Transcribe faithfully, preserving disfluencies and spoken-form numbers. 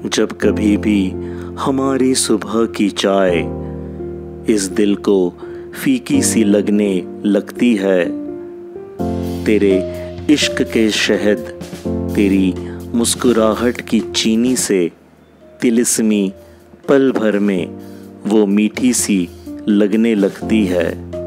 जब कभी भी हमारी सुबह की चाय इस दिल को फीकी सी लगने लगती है, तेरे इश्क के शहद तेरी मुस्कुराहट की चीनी से तिलिस्मी पल भर में वो मीठी सी लगने लगती है।